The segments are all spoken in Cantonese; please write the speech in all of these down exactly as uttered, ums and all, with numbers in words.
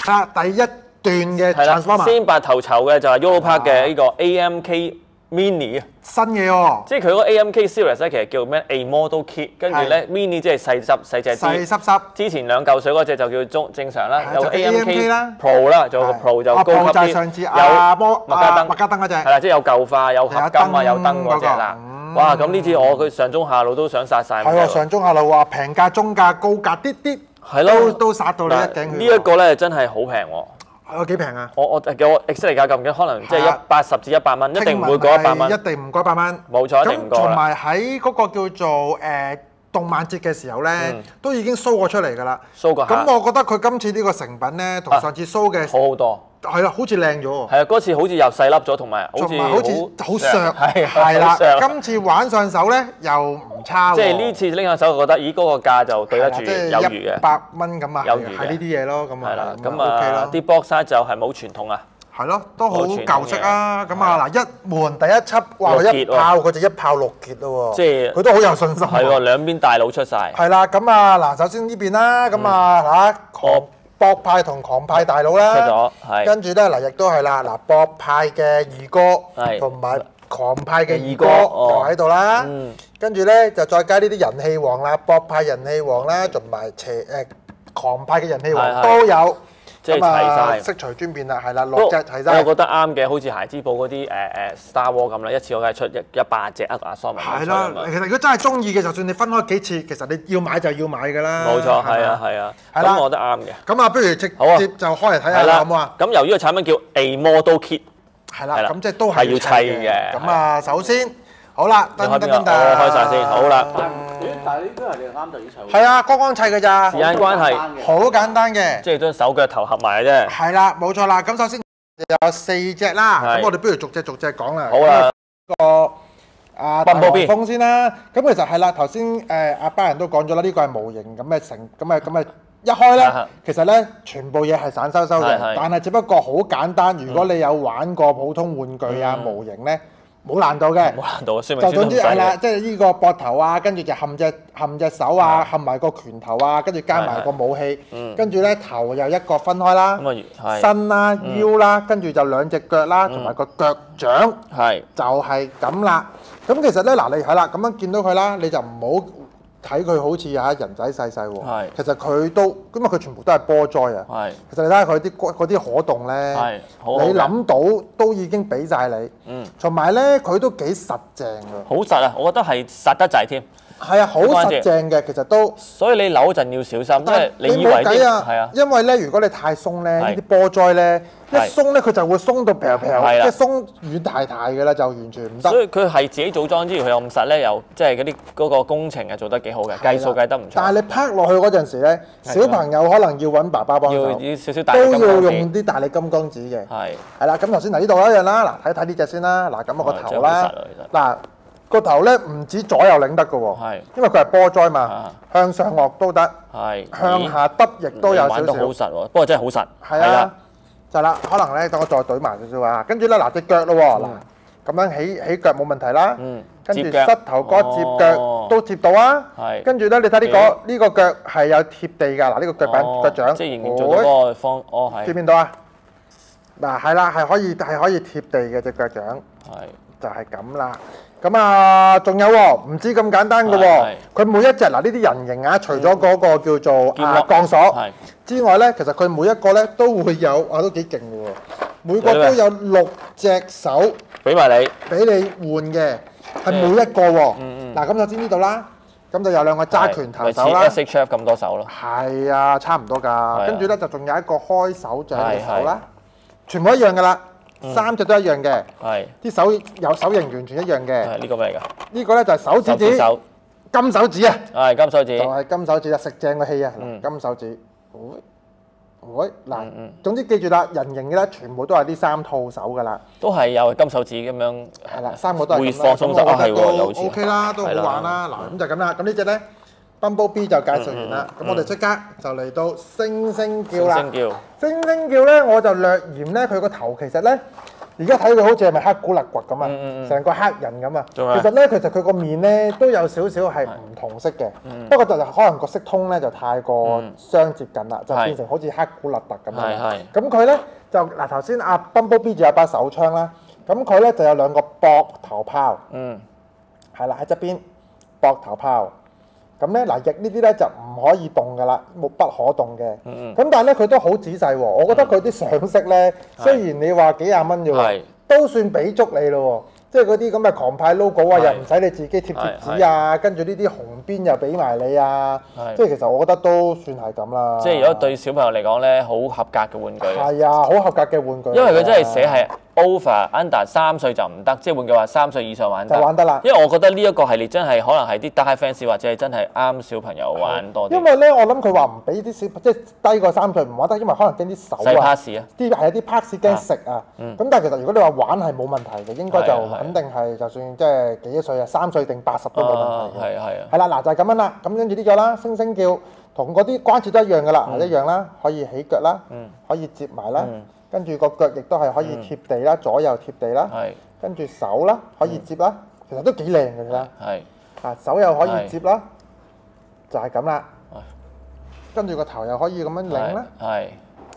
啦，第一段嘅 Transformer 先白頭籌嘅就係 Europark 嘅呢個 A M K Mini 啊， 新嘢喎， 即係佢嗰個 A M K Series 咧，其實叫咩 A Model Kit， 跟住咧 Mini 即係細執細隻啲， 細濕濕。 之前兩嚿水嗰隻就叫中正常啦，有個 A M K 啦 Pro 啦，仲有個 Pro 就高級啲， 上次有麥加燈， 麥加燈嗰隻係啦，即係有舊化、有合金啊、有燈嗰隻啦。哇！咁呢支我佢上中下路都想殺晒。 係喎，上中下路話平價、中價、高價啲啲， 係咯， 都都殺到你一頸血。 呢一個咧真係好平喎。 有幾平啊？ 我我叫我 exact 價咁嘅，可能即係一八十至一百蚊，一定唔會過一百蚊。 一定唔過一百蚊。 冇錯，一定唔過啦。 同埋喺嗰個叫做誒動漫節嘅時候咧，都已經 show 過出嚟㗎啦。 show 過下。 咁我覺得佢今次呢個成品咧，同上次 show 嘅好好多。 係啦，好似靚咗喎。 係啊，嗰次好似又細粒咗，同埋好似好似好削。 係係啦，今次玩上手咧又唔差喎。 即係呢次拎上手，我覺得咦嗰個價就對得住有餘嘅。 百蚊咁啊， 有餘嘅係呢啲嘢咯，咁啊。 係啦，咁啊啲 box size 就係冇傳統啊。 係咯，都好舊式啊！咁啊嗱，一門第一輯話一炮，佢就一炮六傑咯喎。 即係佢都好有信心。 係喎，兩邊大佬出晒。 係啦，咁啊嗱，首先呢邊啦，咁啊嗱，狂博派同狂派大佬啦。出咗，係。跟住咧嗱，亦都係啦，嗱，博派嘅二哥同埋狂派嘅二哥就喺度啦。跟住咧就再加呢啲人氣王啦，博派人氣王啦，同埋邪誒狂派嘅人氣王都有。即係齊晒，色隨尊變啦，係啦，六隻齊晒。 我覺得啱嘅，好似孩之寶嗰啲誒誒 Star War 咁啦，一次我梗係出一一百隻啊阿 Sony。 係啦，其實如果真係中意嘅，就算你分開幾次，其實你要買就要買㗎啦。 冇錯，係啊，係啊，咁我覺得啱嘅。 咁啊，不如直接就開嚟睇下啦，好唔好啊？ 咁由於個產品叫 A Model Kit， 係啦，咁即係都係要砌嘅。 咁啊，首先好啦，噔噔噔噔， 我開晒先，好啦。 但係呢都係你啱就要砌。 係啊，剛剛砌㗎咋。 時間關係， 好簡單嘅。 即係將手腳頭合埋嘅啫。 係啦，冇錯啦。咁首先有四隻啦，咁我哋不如逐隻逐隻講啦。 好啦。 個啊大黃蜂先啦。咁其實係啦，頭先誒阿班人都講咗啦，呢個係模型咁嘅成咁嘅咁嘅一開咧，其實咧全部嘢係散收收嘅，但係只不過好簡單。如果你有玩過普通玩具啊模型咧，冇難度嘅， 冇難度，說明就總之係啦，即係呢個膊頭啊，跟住就冚隻冚隻手啊，冚埋個拳頭啊，跟住加埋個武器，跟住咧頭又一個分開啦，身啦、腰啦，跟住就兩隻腳啦，同埋個腳掌，係就係咁啦。咁其實咧嗱，你係啦，咁樣見到佢啦，你就唔好睇佢好似嚇人仔細細喎，其實佢都咁啊，佢全部都係波災啊。係，其實你睇下佢啲嗰啲可動咧，你諗到都已經俾晒你。嗯，同埋咧佢都幾實淨㗎。好實啊！我覺得係實得滯添。 係啊，好實淨嘅，其實都。 所以你扭陣要小心，即係你以為啲係啊。 因為咧，如果你太鬆咧，呢啲波災咧一鬆咧，佢就會鬆到平平，即係鬆軟大大嘅啦，就完全唔得。 所以佢係自己組裝之餘，佢又咁實咧，又即係嗰啲嗰個工程係做得幾好嘅，計數計得唔錯。 但係你拍落去嗰陣時咧，小朋友可能要揾爸爸幫手， 要少少大都要用啲大力金剛紙嘅。係係啦，咁頭先嗱呢度一樣啦，嗱睇睇呢隻先啦，嗱咁我個頭啦，嗱。個頭咧唔止左右擰得嘅喎，因為佢係波災嘛，向上落都得，向下耷亦都有少少。 玩得好實喎，不過真係好實。 係啊，就啦，可能咧等我再懟埋少少啊，跟住咧嗱隻腳咯喎，嗱咁樣起起腳冇問題啦，跟住膝頭哥接腳都接到啊，跟住咧你睇呢個呢個腳係有貼地㗎，嗱呢個腳板腳掌， 即係仍然做到嗰個方，哦係。 見唔見到啊？嗱係啦，係可以係可以貼地嘅隻腳掌，係就係咁啦。咁啊，仲有喎，唔知咁簡單嘅喎。佢每一隻嗱呢啲人形啊，除咗嗰個叫做啊鋼索之外咧，其實佢每一個咧都會有，哇都幾勁嘅喎。每個都有六隻手俾埋你， 俾你換嘅，係每一個喎。嗱咁首先呢度啦，咁就有兩個揸拳頭手啦。 S H F 咁多手咯。 係啊，差唔多㗎。跟住咧就仲有一個開手掌嘅手啦，全部一樣㗎啦。三隻都一樣嘅，係啲手有手型完全一樣嘅。 係呢個咩嚟㗎？ 呢個咧就係手指指，金手指啊！ 係金手指， 就係金手指啊！食正個氣啊！金手指，喂喂嗱，總之記住啦，人形嘅咧全部都係呢三套手㗎啦， 都係有金手指咁樣。 係啦，三個都係。 會放鬆手啊，係喎，有時。 O K 啦，都好玩啦。嗱，咁就咁啦。咁呢隻咧 Bumblebee 就介紹完啦。咁我哋即刻就嚟到星星叫啦。星星叫。星星叫咧，我就略嫌咧佢個頭其實咧而家睇佢好似係咪黑古勒骨咁啊？成個黑人咁啊！其實咧，其實佢個面咧都有少少係唔同色嘅，不過就可能個色通咧就太過相接近啦，就變成好似黑古勒特咁樣。咁佢咧就嗱頭先阿 Bumblebee 就有把手槍啦，咁佢咧就有兩個膊頭炮，嗯，係啦喺側邊膊頭炮。咁咧嗱，翼呢啲咧就唔可以動㗎啦，冇不可動嘅。咁但係咧佢都好仔細喎，我覺得佢啲上色咧，雖然你話幾廿蚊啫喎，都算俾足你咯喎。即係嗰啲咁嘅狂派 logo 啊，又唔使你自己貼貼紙啊，跟住呢啲紅邊又俾埋你啊。即係其實我覺得都算係咁啦。 即係如果對小朋友嚟講咧，好合格嘅玩具。 係啊，好合格嘅玩具。 因為佢真係寫係 over under 三歲就唔得，即係換句話三歲以上玩得。 就玩得啦。 因為我覺得呢一個系列真係可能係啲 die fans 或者係真係啱小朋友玩多啲。 因為咧，我諗佢話唔俾啲小即係低過三歲唔玩得，因為可能驚啲手啊。 細 pass 啊。 啲係一啲 pass 驚食啊。咁但係其實如果你話玩係冇問題嘅，應該就肯定係就算即係幾多歲啊，三歲定八十都冇問題嘅。係係啊。係啦，嗱就係咁樣啦。咁跟住呢個啦，星星叫同嗰啲關節都一樣㗎啦，一樣啦，可以起腳啦，可以接埋啦。跟住個腳亦都係可以貼地啦，左右貼地啦。係。跟住手啦，可以接啦，其實都幾靚嘅啦。係。啊，手又可以接啦，就係咁啦。跟住個頭又可以咁樣擰啦。係。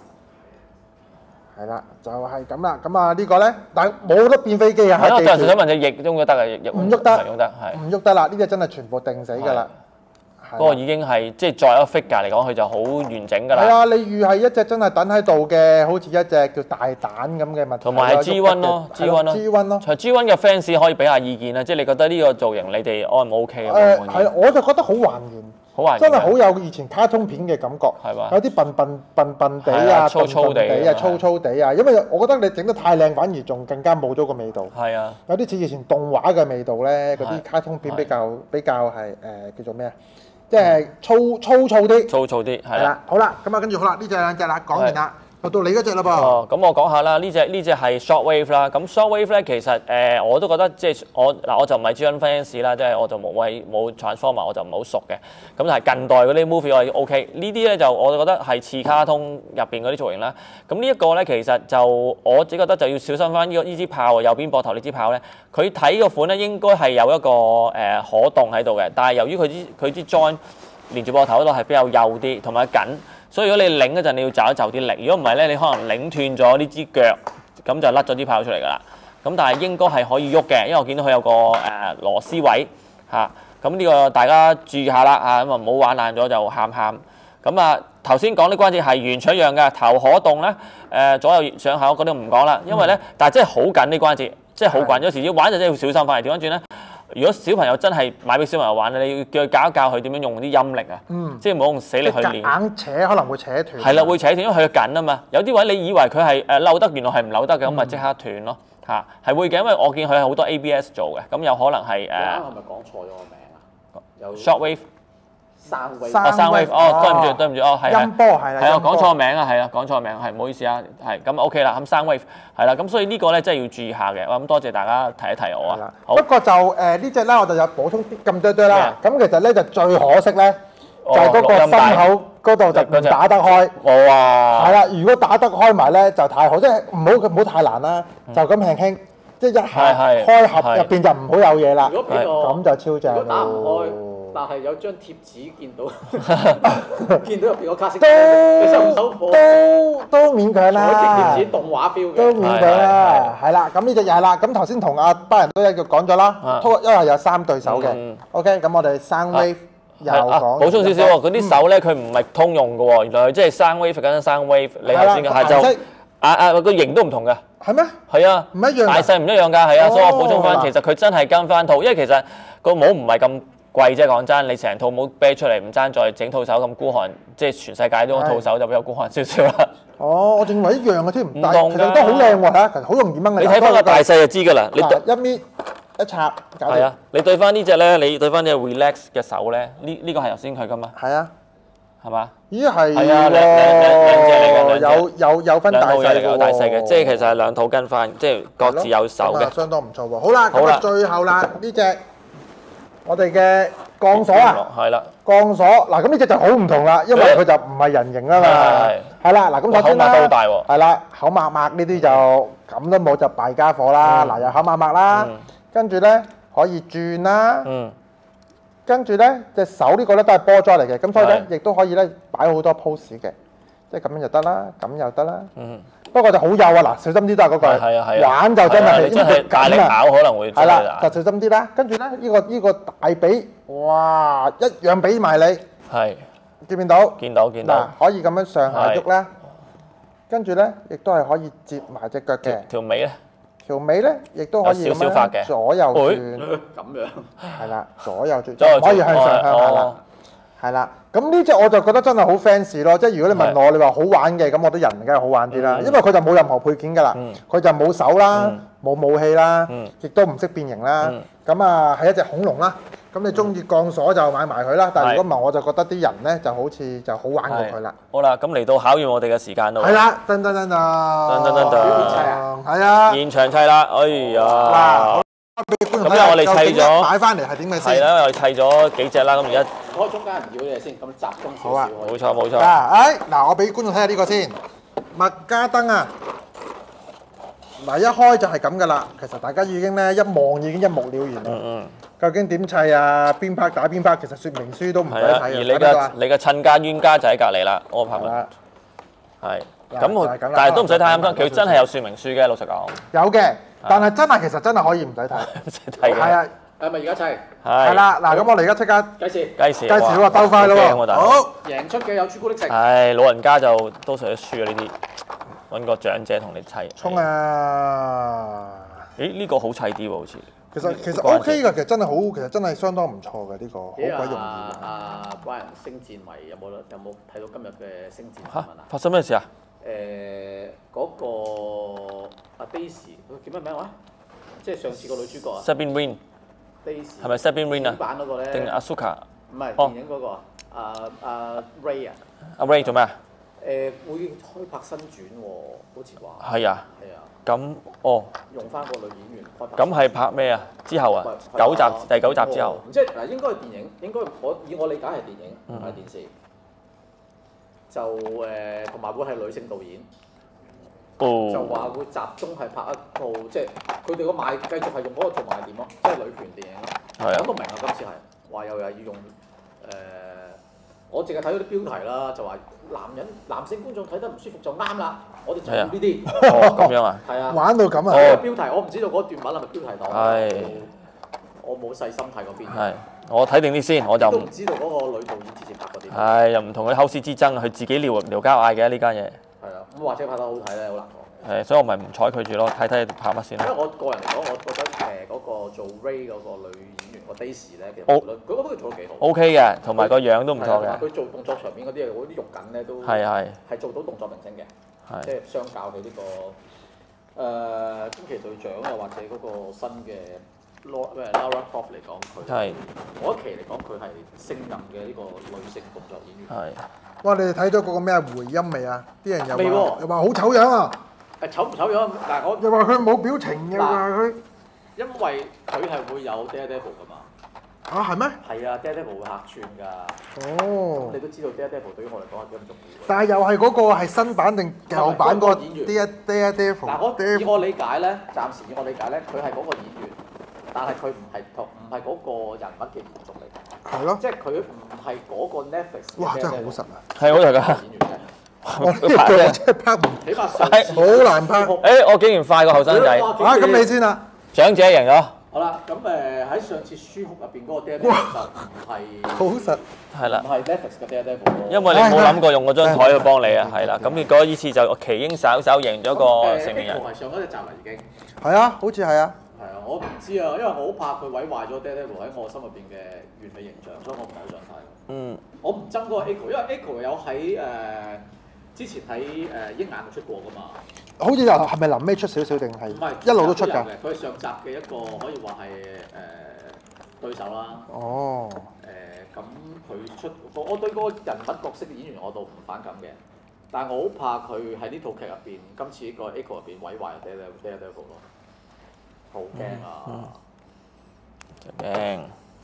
係啦，就係咁啦。咁啊呢個咧，但係冇得變飛機啊。係咯，我就想問隻翼喐唔喐得啊？翼唔喐得，唔喐得，係。唔喐得啦，呢個真係全部定死㗎啦。 嗰個已經係即係作為一個 figure 嚟講，佢就好完整㗎啦。 係啊，你預係一隻真係等喺度嘅，好似一隻叫大蛋咁嘅物體。 同埋係 G 一咯 ，G 一咯 ，G 一咯。 除 G 一嘅 fans 可以俾下意見啦，即係你覺得呢個造型你哋 O 唔 OK 啊？ 誒係，我就覺得好還原， 好還原， 真係好有以前卡通片嘅感覺。 係嘛？ 有啲笨笨笨笨地啊， 粗粗地啊，粗粗地啊，因為我覺得你整得太靚，反而仲更加冇咗個味道。 係啊， 有啲似以前動畫嘅味道咧，嗰啲卡通片比較比較係誒叫做咩啊？即係粗粗糙啲， 粗糙啲係啦。 好啦，咁啊跟住好啦，呢隻兩隻啦，講完啦，到到你嗰隻啦噃。 哦，咁我講下啦，呢隻呢隻係 Shockwave 啦。咁 Shockwave 咧，其實誒我都覺得即係我嗱我就唔係 G 一 fans 啦，即係我就冇喂冇 Transformer 我就唔係好熟嘅。咁但係近代嗰啲 movie 我係 OK。呢啲咧就我就覺得係似卡通入邊嗰啲造型啦。咁呢一個咧其實就我自己覺得就要小心翻呢個呢支炮右邊膊頭呢支炮咧。佢睇個款咧應該係有一個誒、呃、可動喺度嘅，但係由於佢支佢支 join 連住膊頭嗰度係比較幼啲，同埋緊，所以如果你擰嗰陣你要就一就啲力，如果唔係咧，你可能擰斷咗呢支腳，咁就甩咗支炮出嚟㗎啦。咁但係應該係可以喐嘅，因為我見到佢有個誒、呃、螺絲位嚇，咁、啊、呢個大家注意下啦嚇，咁啊唔好玩爛咗就喊喊。咁啊頭先講啲關節係完全一樣嘅，頭可動咧，誒、呃、左右上下嗰啲唔講啦，因為咧，但係真係好緊啲關節。即係好慣，有時要玩就真係要小心。反而調翻轉咧，如果小朋友真係買俾小朋友玩咧，你要叫佢教一教佢點樣用啲陰力啊，嗯、即係唔好用死力去練。 硬扯可能會扯斷。係啦，會扯斷，因為佢緊啊嘛。有啲位你以為佢係誒扭得，原來係唔扭得嘅，咁咪即刻斷咯嚇。係會嘅，因為我見佢係好多 A B S 做嘅，咁有可能係誒。 啱係咪講錯咗個名啊？有 Shockwave。 Soundwave， 哦 Soundwave，哦對唔住對唔住，哦係音波係啦， 係啊講錯名啊，係啊講錯名，係唔好意思啊，係咁 OK 啦，咁 Soundwave 係啦，咁所以呢個咧真係要注意下嘅，咁多謝大家提一提我啊。 不過就誒呢隻咧，我就有補充啲咁多多啦。咁其實咧就最可惜咧，就係嗰個心口嗰度就唔打得開。 哇！ 係啦，如果打得開埋咧就太好，即係唔好唔好太難啦，就咁輕輕，即係一下開合入邊就唔好有嘢啦。 如果邊個咁就超正。 如果打唔開。但係有張貼紙見到，見到入邊個卡式，你收唔收貨？ 都都勉強啦。 嗰隻貼紙動畫 feel 嘅， 都勉強啦。係啦，咁呢隻又係啦。咁頭先同阿班人都一樣講咗啦，因為有三對手嘅。OK，咁我哋 Soundwave 又講。補充少少喎，嗰啲手咧佢唔係通用嘅喎，原來佢即係 Soundwave 緊 Soundwave。你頭先嘅下晝啊啊個型都唔同嘅。 係咩？ 係啊， 唔一樣。 大細唔一樣㗎，係啊，所以我補充翻，其實佢真係跟翻套，因為其實個帽唔係咁貴啫，講真，你成套帽啤出嚟唔爭再整套手咁孤寒，即係全世界都套手就比較孤寒少少啦。 哦，我認為一樣嘅添，唔同，其實都好靚喎嚇，其實好容易掹嘅。 你睇翻個大細就知㗎啦。你一搣一插，搞掂。 係啊，你對翻呢隻咧，你對翻呢個 relax 嘅手咧，呢呢個係頭先佢㗎嘛？ 係啊， 係嘛？ 咦係係啊，兩兩兩隻嚟㗎， 有有有分大細嘅喎。 有大細嘅，即係其實係兩套跟翻，即係各自有手嘅。 相當唔錯喎。好啦，咁啊最後啦呢隻。我哋嘅鋼索啊， 係啦， 鋼索嗱，咁呢隻就好唔同啦，因為佢就唔係人形啊嘛，係啦，嗱咁首先啦， 口擘都好大喎， 係啦，口擘擘呢啲就咁都冇就敗家伙啦，嗱又口擘擘啦，跟住咧可以轉啦，跟住咧隻手呢個咧都係波裝嚟嘅，咁所以咧亦都可以咧擺好多 pose 嘅，即係咁樣就得啦，咁又得啦，不過就好幼啊，嗱小心啲都係嗰句，玩就真係真係大力咬可能會係啦，就小心啲啦。跟住咧呢個呢個大髀，哇一樣俾埋你，係見唔見到？見到見到。嗱可以咁樣上下喐啦，跟住咧亦都係可以接埋隻腳嘅。條尾咧？條尾咧亦都可以咁樣左右轉。咁樣。係啦，左右轉，就可以向上向下啦。係啦。咁呢隻我就覺得真係好 fans 咯，即係如果你問我，你話好玩嘅，咁我覺得人梗係好玩啲啦，因為佢就冇任何配件㗎啦，佢就冇手啦，冇武器啦，亦都唔識變形啦，咁啊係一隻恐龍啦，咁你中意鋼索就買埋佢啦，但係如果唔係我就覺得啲人咧就好似就好玩過佢啦。好啦，咁嚟到考驗我哋嘅時間咯。係啦，噔噔噔噔，噔噔噔噔，係啊，現場砌啦，哎呀！咁因為我哋砌咗擺翻嚟係點嘅先？係啦，我哋砌咗幾隻啦，咁而家開中間唔要嘅先，咁集中少少。好啊，冇錯冇錯。嗱，誒嗱，我俾觀眾睇下呢個先，麥加登啊！嗱，一開就係咁噶啦，其實大家已經咧一望已經一目了然啦。嗯嗯。究竟點砌啊？邊拍打邊拍，其實説明書都唔使睇嘅。而你嘅你嘅親家冤家就喺隔離啦，我拍啦。係。咁我但係都唔使睇咁多，佢真係有説明書嘅，老實講。有嘅。但係真係其實真係可以唔使睇，唔使睇嘅。係啊，係咪而家砌？係。係啦，嗱咁我哋而家即刻計時，計時，計時喎，鬥快咯喎。好，贏出嘅有朱古力食。係，老人家就多數都輸啊呢啲，揾個長者同你砌。衝啊！誒呢個好砌啲喎，好似。其實其實 OK 㗎，其實真係好，其實真係相當唔錯嘅呢個，好鬼容易。阿 Brian 星戰迷有冇有冇睇到今日嘅星戰新聞啊？發生咩事啊？誒嗰個阿 Daisy，佢叫咩名話？即係上次個女主角啊。Sabine Wren。Daisy。係咪 Sabine Wren 啊？版嗰個咧。定 Asuka？唔係電影嗰個啊。阿阿 Ray 啊。阿 Ray 做咩啊？誒會開拍新傳喎，好似話。係啊。係啊。咁哦。用翻個女演員開拍。咁係拍咩啊？之後啊？九集第九集之後。即係嗱，應該係電影，應該我以我理解係電影，唔係電視。就誒，同埋會係女性導演，就話會集中係拍一套，即係佢哋個賣繼續係用嗰個做賣點咯，即係女權電影咯。講到明啊，今次係話又係要用誒，我淨係睇到啲標題啦，就話男人男性觀眾睇得唔舒服就啱啦，我哋就用呢啲。哦，咁樣啊？係啊。玩到咁啊？哦。標題我唔知道嗰段文係咪標題黨。係。我冇細心睇嗰邊。係。我睇定啲先，我就都唔知道嗰個女導演之前拍過啲。係又唔同佢口舌之爭，佢自己撩撩交嗌嘅呢間嘢。係啊，咁或者拍得好睇咧，好難講。係，所以我咪唔睬佢住咯，睇睇拍乜先啦。因為我個人嚟講，我覺得誒嗰個做 Ray 嗰個女演員個 Daisy 咧，其實佢嗰個做得幾好。O K 嘅，同埋個樣都唔錯嘅。佢做動作場面嗰啲啊，嗰啲肉緊咧都係係係做到動作明星嘅，即係相較佢呢個誒驚奇隊長又或者嗰個新嘅。Lara Croft 嚟講，佢係嗰一期嚟講，佢係勝任嘅呢個女性動作演員。係。哇！你哋睇咗嗰個咩回音未啊？啲人又話又話好醜樣啊！誒醜唔醜樣？嗱我又話佢冇表情嘅話佢，因為佢係會有 Daredevil 噶嘛。啊係咩？係啊 ，Daredevil 會客串㗎。哦。你都知道 Daredevil 對於我嚟講係幾咁重要。但係又係嗰個係新版定舊版嗰個演員 Daredevil。嗱我以我理解咧，暫時以我理解咧，佢係嗰個演員。但係佢唔係同唔係嗰個人物嘅延續嚟嘅，係咯，即係佢唔係嗰個 Netflix。哇！真係好實啊，係好實㗎。演員嘅，我呢個真係拍唔，起碼上好難拍。誒，我竟然快過後生仔。啊，咁你先啦，長者贏咗。好啦，咁誒喺上次書屋入邊嗰個 Daredevil 就唔係好實，係啦，唔係 Netflix 嘅 Daredevil。因為你冇諗過用嗰張台去幫你啊，係啦，咁結果呢次就奇英稍稍贏咗個成年人。誒，係上嗰隻集啦已經。係啊，好似係啊。係啊，我唔知啊，因為我好怕佢毀壞咗 Daredevil 喺我心入邊嘅完美形象，所以我唔係好想睇。嗯。我唔憎嗰個 Echo，因為 Echo 有喺誒之前喺誒鷹眼度出過噶嘛。好似又係咪臨尾出少少定係？唔係，一路都出㗎。佢係上集嘅一個可以話係誒對手啦。哦。誒咁佢出，我對嗰個人物角色嘅演員我倒唔反感嘅，但係我好怕佢喺呢套劇入邊，今次呢個 Echo 入邊毀壞 Daredevil 咯。好驚啊！真驚！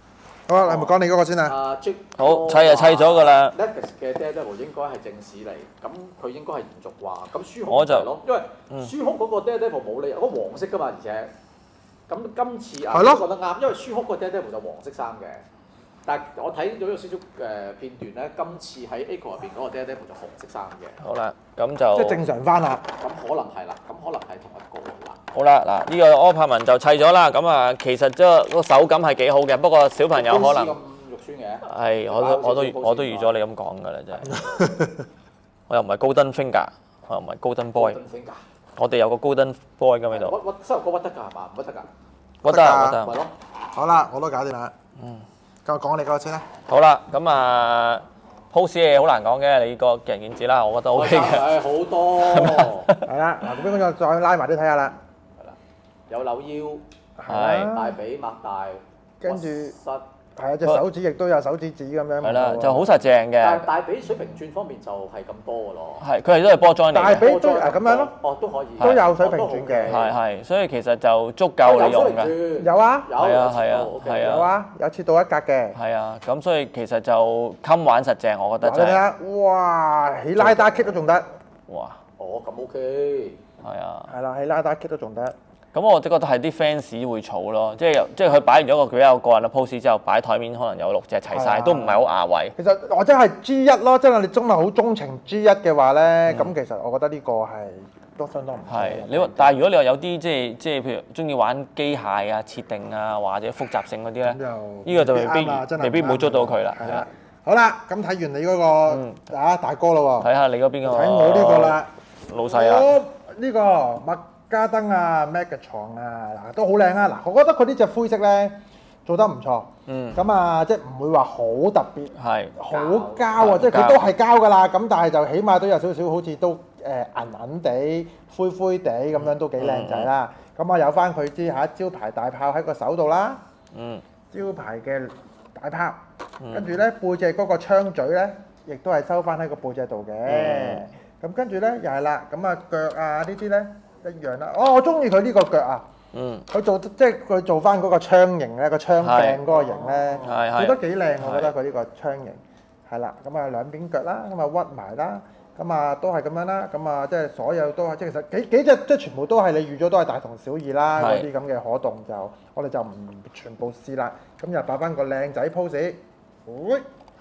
好啊，你咪講你嗰個先啊。 啊，即好砌就砌咗㗎啦。 Netflix 嘅 Daredevil 應該係正史嚟，咁佢應該係延續話，咁舒我就控係咯，因為舒控嗰個 Daredevil 冇理由，嗰黃色㗎嘛，而且咁今次啊， 係咯覺得啱，因為舒控個 Daredevil 就黃色衫嘅。但係我睇咗有少少誒片段咧，今次喺 A 入邊嗰個 Daredevil 就紅色衫嘅。 好啦，咁就即係正常翻啦。 咁可能係啦，咁可能係同一個啦。 好啦，嗱呢個柯柏文就砌咗啦，咁啊其實即係個手感係幾好嘅，不過小朋友可能咁肉酸嘅。 係我都我都我都預咗你咁講㗎啦，真係。我又唔係高登 finger，我又唔係高登 boy。我哋有個高登 boy 咁喺度。 屈屈膝頭哥屈得㗎係嘛？唔屈得㗎。 屈得屈得。 咪咯。 好啦，我都搞掂啦。嗯。咁我講你嗰個先啦。 好啦，咁啊 pose 嘢好難講嘅，你個見仁見智啦，我覺得 O K 嘅。 係好多。 係啦，嗱咁邊個再拉埋啲睇下啦。 係啦，有扭腰， 係大髀擘大， 跟住膝。 係啊，隻手指亦都有手指指咁樣。 係啦，就好實淨嘅。 但係大髀水平轉方面就係咁多㗎咯。 係，佢係都係波 join 嚟嘅。 大髀都係咁樣咯。 哦，都可以。 都有水平轉嘅。 係係，所以其實就足夠你用嘅。 有啊。 有係啊係啊係啊。 有啊，有切到一格嘅。 係啊，咁所以其實就襟玩實淨，我覺得真係。 哇！起拉打 kick 都仲得。 哇！ 哦，咁 OK。 係啊。 係啦，起拉打 kick 都仲得。 咁我覺得係啲 fans 會儲咯，即係即係佢擺完咗個佢有個人嘅 pose 之後，擺台面可能有六隻齊晒，都唔係好亞位。 其實或者係 G 一咯，即係你中係好鍾情 G 一嘅話咧，咁、嗯、其實我覺得呢個係都相當唔錯。 係你話，但係如果你話有啲即係即係譬如中意玩機械啊、設定啊或者複雜性嗰啲咧，呢個就未必未必冇捉到佢啦。係啦， 好啦，咁睇完你嗰、那個、嗯、啊大哥啦喎， 睇下你嗰邊個。 睇我呢個啦， 老細啊。 呢、這個麥加登啊 Megatron 啊，嗱都好靚啊！嗱，我覺得佢呢隻灰色咧做得唔錯。嗯。咁啊，即係唔會話好特別，係好膠啊！即係佢都係膠㗎啦。咁但係就起碼都有少少好似都誒銀銀地、灰灰地咁樣都幾靚仔啦。咁啊有翻佢啲嚇招牌大炮喺個手度啦。嗯。招牌嘅大炮，跟住咧背脊嗰個槍嘴咧，亦都係收翻喺個背脊度嘅。咁跟住咧又係啦，咁啊腳啊呢啲咧。一樣啦，哦，我中意佢呢個腳啊，嗯，佢做即係佢做翻嗰個槍型咧，個槍柄嗰個型咧，做得幾靚，我覺得佢呢個槍型，係啦，咁啊兩邊腳啦，咁啊屈埋啦，咁啊都係咁樣啦，咁啊即係所有都係即係其實幾幾隻即係全部都係你預咗都係大同小異啦，嗰啲咁嘅可動就我哋就唔全部試啦，咁又擺翻個靚仔 pose，喂，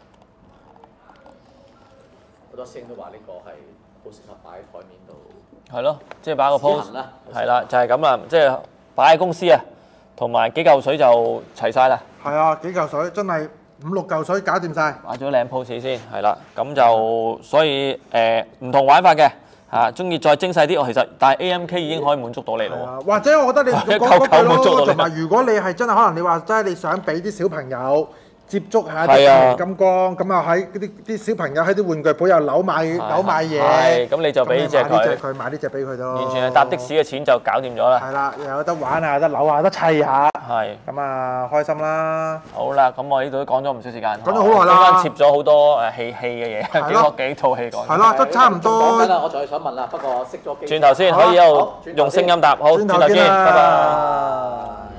好多師兄都話呢個係好適合擺喺台面度。 係咯，即係擺個 pose，係啦，就係咁啦，即係擺喺公司啊，同埋幾嚿水就齊晒啦。 係啊，幾嚿水真係五六嚿水搞掂晒。 擺咗靚 pose 先，係啦，咁就所以誒唔同玩法嘅嚇，中意再精細啲，我其實但係 A M K 已經可以滿足到你咯。 或者我覺得你講嗰句咯，同埋如果你係真係可能你話真係你想俾啲小朋友。接觸下啲金剛，咁啊喺嗰啲啲小朋友喺啲玩具鋪又扭買扭買嘢， 咁你就俾呢隻佢， 佢買呢隻俾佢咯。 完全係搭的士嘅錢就搞掂咗啦。 係啦，又有得玩啊，有得扭下，有得砌下。 係。 咁啊，開心啦！ 好啦，咁我呢度都講咗唔少時間。 講咗好耐啦。 中間攝咗好多誒戲戲嘅嘢，幾個幾套戲講。 係咯，都差唔多。 講緊啦，我仲係想問啦，不過熄咗機。 轉頭先可以喺度用聲音答，好，轉頭見，拜拜。